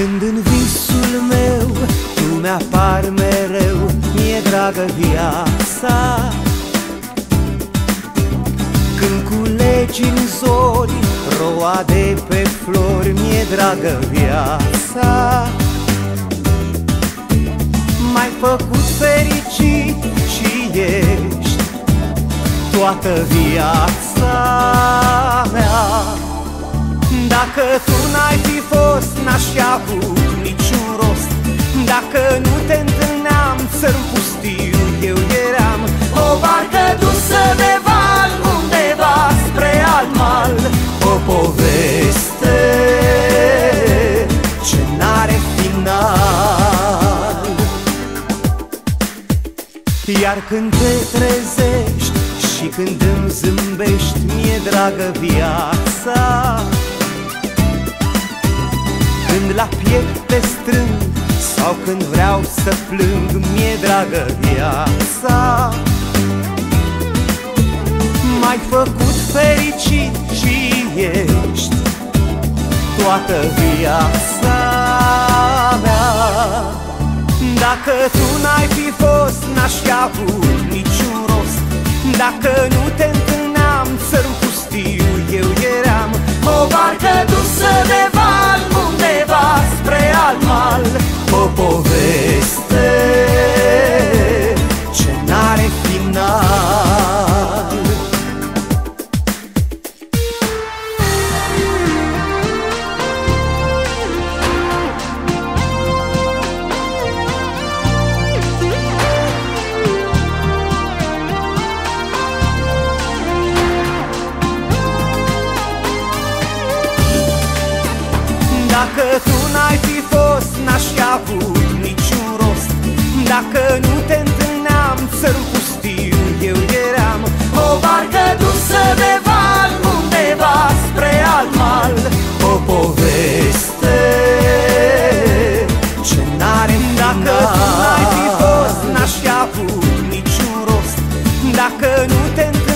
Când în visul meu tu mi-apar mereu, mi-e dragă viața. Când culegi în zori roade pe flori, mi-e dragă viața. M-ai făcut fericit și ești toată viața mea. Dacă tu n-ai fi fost, n-aș fi avut niciun rost. Dacă nu te întâlneam, țărm pustiu eu eram. O barcă dusă de val, undeva spre alt mal. O poveste ce n-are final. Iar când te trezești și când îmi zâmbești, mi-e dragă viața. Când la piept te strâng sau când vreau să plâng, mi-e dragă viața. M-ai făcut fericit și ești toată viața mea. Dacă tu n-ai fi fost, n-aș fi avut niciun rost. Dacă nu te întâlneam, țărm pustiu eu eram. O barcă dusă de val, undeva spre alt mal. O poveste ce n-are final. Dacă tu n-ai fi fost, n-aș fi avut niciun rost. Dacă nu te întâlneam, țărm pustiu eu eram. O barcă dusă de val, undeva spre alt mal. O poveste ce n-are final. Dacă tu n-ai fi fost, n-aș fi avut niciun rost. Dacă nu te întâlneam,